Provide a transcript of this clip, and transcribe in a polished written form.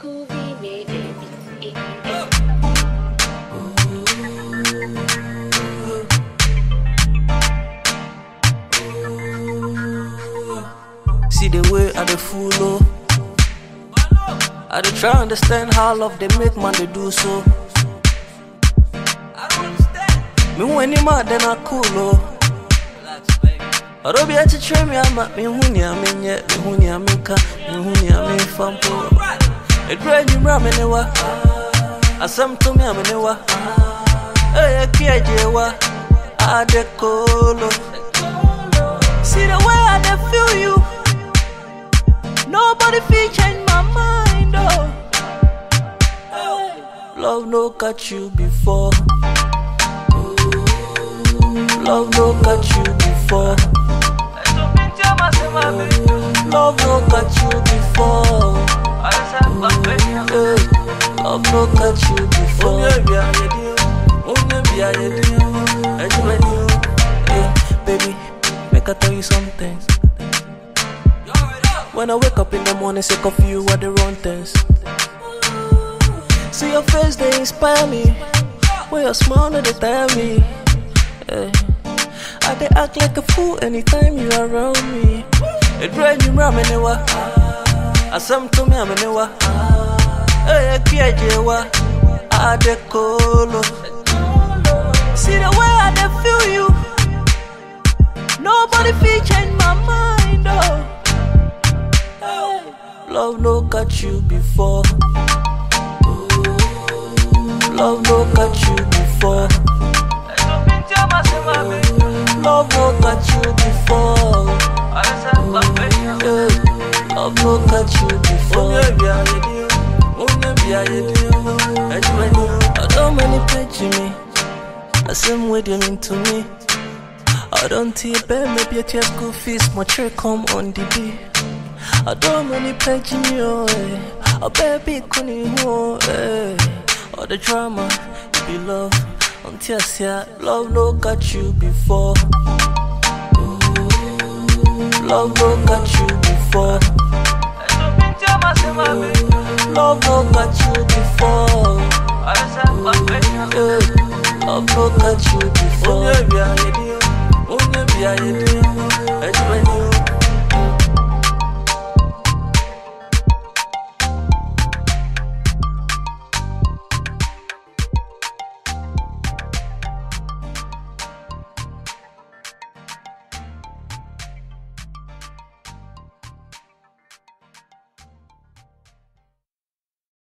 See the way I dey follow. I dey try understand how love they make man they do so. I don't understand. Me when you mad then I cool oh. I don't be able to train me I'm at me huni I mean yet me huni I mean ka me huni I mean fampo. It rain you ram anywhere. I some to me I'm anywhere. Hey kia jewa I dey colo. See the way I dey feel you. Nobody feel change my mind, oh. Love no catch you before. Love no catch you before. Love no catch you before. Love no catch you before. Baby, make I tell you something. When I wake up in the morning, sick of you are the wrong things. See your face, they inspire me. When your smile, they tire me. I they act like a fool anytime you are around me. It rain you ram anywhere. I some to me I'm anywhere. Hey, kia jewa I de colo. See the way I de feel you. Nobody feel change my mind, oh. Love no catch you before. Love no catch you before. Love no catch you before. Love no catch you before. I don't many page me. I same way they mean to me. I don't tear bear maybe a tear school fees. My chair come on the day. I don't many page me, oh, a baby couldn't hold, all the drama, it be love, until I say love no got you before. Love no got you before. Love no got you before. Love no got you before.